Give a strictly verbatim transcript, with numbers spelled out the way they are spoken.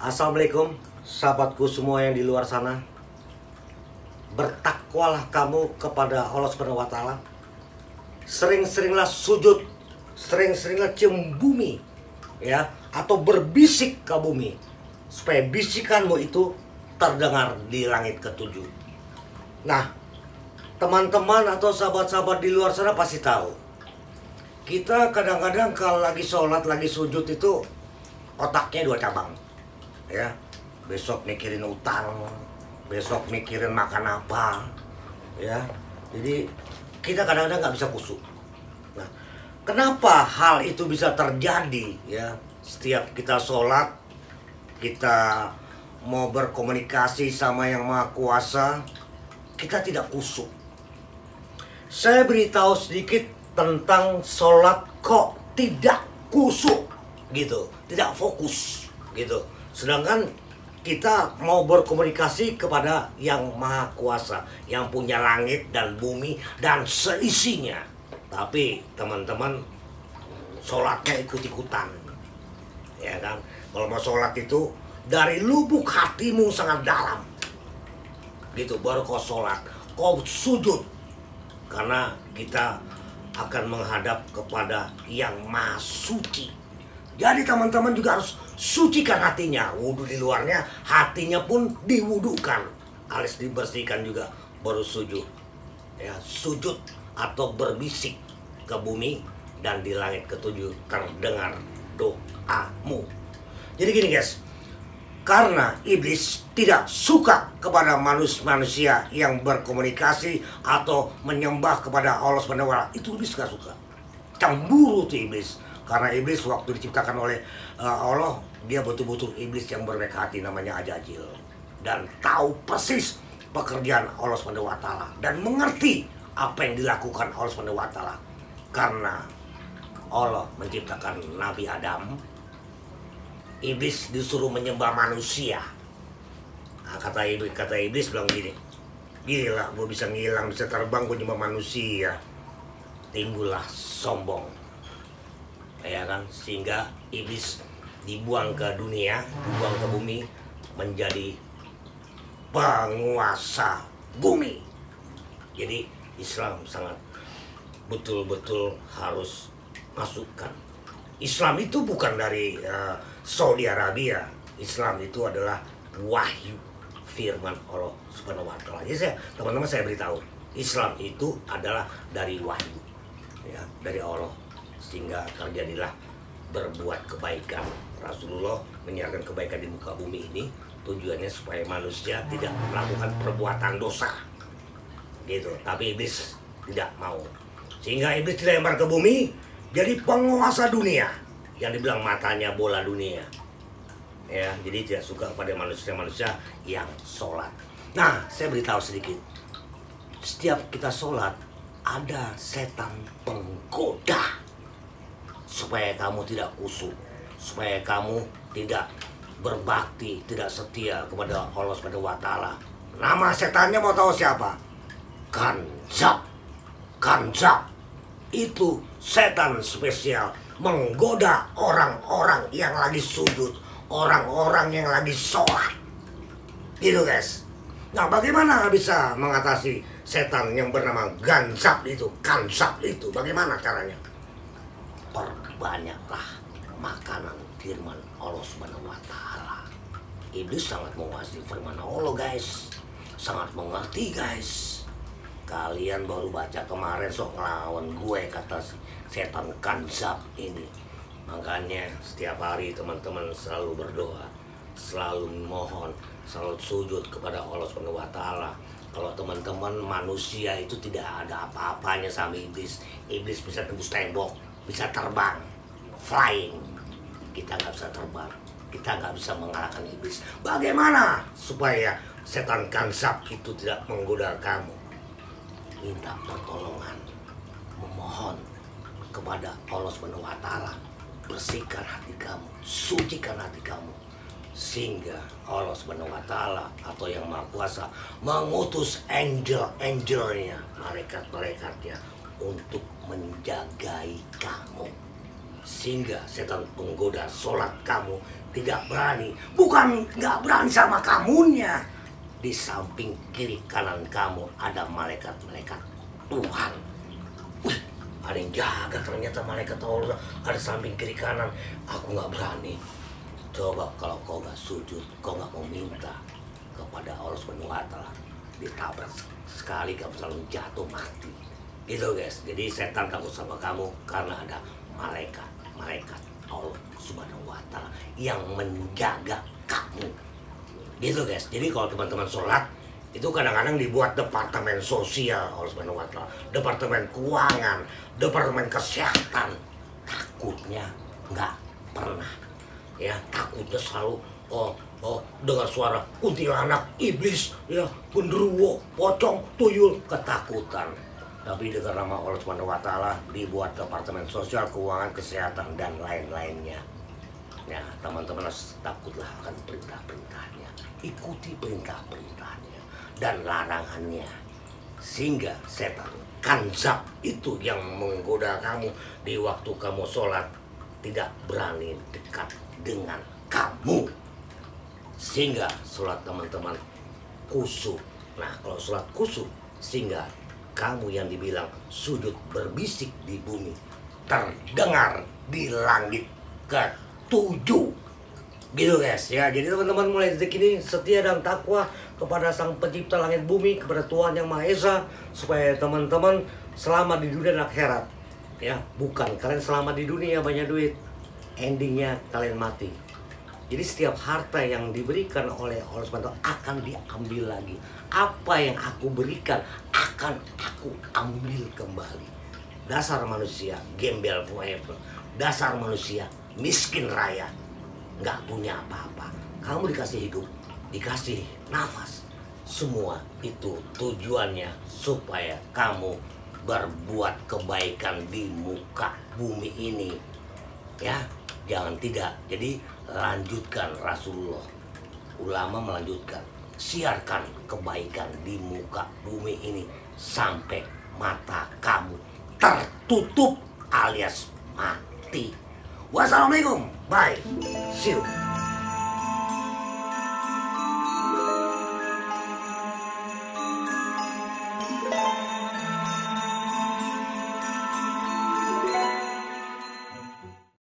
Assalamualaikum sahabatku semua yang di luar sana. Bertakwalah kamu kepada Allah Subhanahu wa taala. Sering-seringlah sujud, sering-seringlah cium bumi, ya, atau berbisik ke bumi supaya bisikanmu itu terdengar di langit ketujuh. Nah, teman-teman atau sahabat-sahabat di luar sana pasti tahu. Kita kadang-kadang kalau lagi sholat, lagi sujud itu otaknya dua cabang. Ya, besok mikirin utang, besok mikirin makan apa, ya. Jadi kita kadang-kadang nggak bisa khusyuk. Nah, kenapa hal itu bisa terjadi? Ya, setiap kita sholat, kita mau berkomunikasi sama Yang Maha Kuasa, kita tidak khusyuk. Saya beritahu sedikit tentang sholat kok tidak khusyuk, gitu, tidak fokus, gitu. Sedangkan kita mau berkomunikasi kepada Yang Maha Kuasa, yang punya langit dan bumi dan seisinya. Tapi teman-teman sholatnya ikut-ikutan, ya kan? Kalau mau sholat itu dari lubuk hatimu sangat dalam, gitu. Baru kau sholat, kau sujud, karena kita akan menghadap kepada Yang Maha Suci. Jadi teman-teman juga harus sucikan hatinya. Wudhu di luarnya, hatinya pun diwudukan, alias dibersihkan juga, baru sujud. Ya, sujud atau berbisik ke bumi, dan di langit ketujuh terdengar doamu. Jadi gini guys, karena iblis tidak suka kepada manusia-manusia yang berkomunikasi atau menyembah kepada Allah subhanahu wa taala, itu iblis gak suka. Cemburu tuh iblis. Karena iblis waktu diciptakan oleh uh, Allah, dia betul-betul iblis yang berbaik hati, namanya Ajajil. Dan tahu persis pekerjaan Allah subhanahu wa taala. Dan mengerti apa yang dilakukan Allah subhanahu wa taala. Karena Allah menciptakan Nabi Adam, iblis disuruh menyembah manusia. Nah, kata iblis, kata iblis bilang gini, gila, gue bisa ngilang, bisa terbang, gue nyembah manusia. Timbullah sombong, ya kan, sehingga iblis dibuang ke dunia, dibuang ke bumi, menjadi penguasa bumi. Jadi Islam sangat betul-betul harus masukkan. Islam itu bukan dari uh, Saudi Arabia. Islam itu adalah wahyu firman Allah Subhanahu wa taala. Jadi saya, teman-teman, saya beritahu, Islam itu adalah dari wahyu, ya, dari Allah, sehingga terjadilah berbuat kebaikan. Rasulullah menyiarkan kebaikan di muka bumi ini tujuannya supaya manusia tidak melakukan perbuatan dosa, gitu. Tapi iblis tidak mau, sehingga iblis dilempar ke bumi jadi penguasa dunia, yang dibilang matanya bola dunia, ya. Jadi tidak suka pada manusia-manusia yang sholat. Nah, saya beritahu sedikit, setiap kita sholat ada setan penggoda supaya kamu tidak khusyuk, supaya kamu tidak berbakti, tidak setia kepada Allah subhanahu wa taala. Nama setannya mau tahu siapa? Kanzab. Kanzab itu setan spesial, menggoda orang-orang yang lagi sujud, orang-orang yang lagi sholat, gitu guys. Nah, bagaimana bisa mengatasi setan yang bernama Ganzab itu, Kanzab itu? Bagaimana caranya? Perbanyaklah makanan firman Allah subhanahu wa taala. Iblis sangat menguasai firman Allah guys, sangat mengerti guys. Kalian baru baca kemarin sok ngelawan gue, kata setan Kanzab ini. Makanya setiap hari teman-teman selalu berdoa, selalu mohon, selalu sujud kepada Allah subhanahu wa taala. Kalau teman-teman, manusia itu tidak ada apa-apanya sama iblis. Iblis bisa tembus tembok, bisa terbang, flying. Kita nggak bisa terbang, kita nggak bisa mengalahkan iblis. Bagaimana supaya setan Kanzab itu tidak menggoda kamu? Minta pertolongan, memohon kepada Allah subhanahu wa taala. Bersihkan hati kamu, sucikan hati kamu, sehingga Allah subhanahu wa taala atau Yang Maha Kuasa mengutus angel-angelnya, malaikat-malaikatnya, untuk menjagai kamu Sehingga setan penggoda sholat kamu tidak berani. Bukan nggak berani sama kamunya. Di samping kiri kanan kamu ada malaikat-malaikat Tuhan. Wih, ada yang jaga ternyata malaikat Allah. Ada samping kiri kanan. Aku nggak berani. Coba kalau kau nggak sujud, kau nggak mau minta kepada Allah Subhanahu wa Ta'ala, ditabrak sekali kamu selalu jatuh mati. Gitu guys. Jadi setan takut sama kamu karena ada malaikat malaikat Allah Subhanahu wa Ta'ala yang menjaga kamu. Gitu guys. Jadi kalau teman-teman sholat itu kadang-kadang dibuat departemen sosial Allah Subhanahu wa Ta'ala, departemen keuangan, departemen kesehatan. Takutnya nggak pernah, ya takutnya selalu oh oh dengar suara kuntilanak, iblis, ya genderuwo, pocong, tuyul, ketakutan. Tapi dengan nama Allah Subhanahu wa Ta'ala dibuat departemen sosial, keuangan, kesehatan dan lain-lainnya. Ya, teman-teman harus takutlah akan perintah-perintahnya. Ikuti perintah-perintahnya dan larangannya. Sehingga setan kanzab itu yang menggoda kamu di waktu kamu sholat tidak berani dekat dengan kamu. Sehingga sholat teman-teman khusyuk. Nah, kalau sholat khusyuk, sehingga kamu yang dibilang sujud berbisik di bumi terdengar di langit ketujuh. Gitu guys ya. Jadi teman-teman mulai detik ini setia dan takwa kepada Sang Pencipta langit bumi, kepada Tuhan Yang Maha Esa, supaya teman-teman selamat di dunia dan akhirat. Ya, bukan kalian selamat di dunia banyak duit, endingnya kalian mati. Jadi setiap harta yang diberikan oleh Allah Subhanahu wa Ta'ala akan diambil lagi. Apa yang aku berikan akan aku ambil kembali. Dasar manusia gembel forever. Dasar manusia miskin raya, nggak punya apa-apa. Kamu dikasih hidup, dikasih nafas. Semua itu tujuannya supaya kamu berbuat kebaikan di muka bumi ini. Ya, jangan tidak. Jadi lanjutkan Rasulullah, ulama melanjutkan, siarkan kebaikan di muka bumi ini sampai mata kamu tertutup alias mati. Wassalamualaikum, bye, see you.